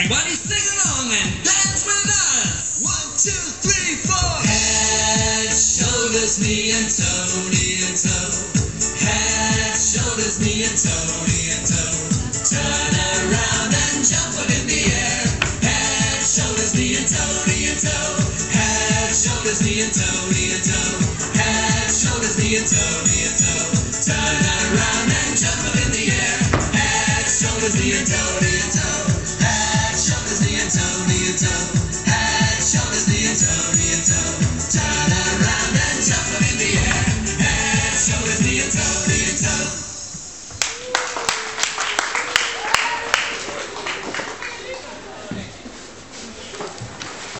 Everybody sing along and dance with us. 1, 2, 3, 4. Head, shoulders, knee and toe, knee and toe. Head, shoulders, knee and toe, knee and toe. Turn around and jump up in the air. Head, shoulders, knee and toe, knee and toe. Head, shoulders, knee and toe, knee and toe. Head, shoulders, knee and toe, knee and toe. Turn around and jump up in the air. Head, shoulders, knee and toe, knee and toe. Head, shoulders, knee and toe, knee and toe.